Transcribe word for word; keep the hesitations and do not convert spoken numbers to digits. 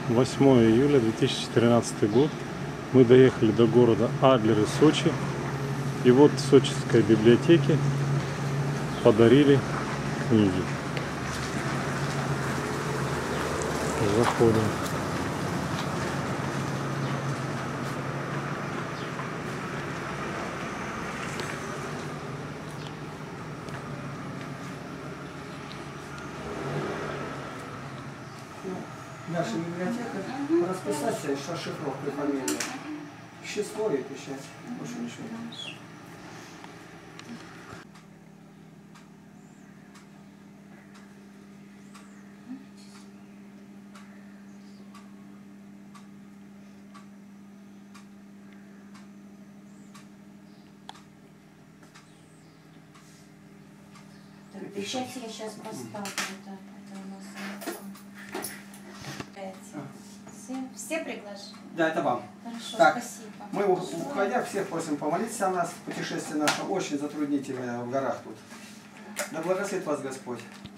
восьмое июля две тысячи тринадцатый год. Мы доехали до города Адлер, Сочи. И вот в Сочинской библиотеке подарили книги. Заходим. Наша библиотека расписаться и шифровкой фамилии. Число и печать. Больше ничего. Печать я сейчас поставлю. Это, это у нас все, все приглашены? Да, это вам. Хорошо, так, спасибо. Мы, уходя, всех просим помолиться о нас. Путешествие наше очень затруднительное в горах тут. Да благословит вас Господь.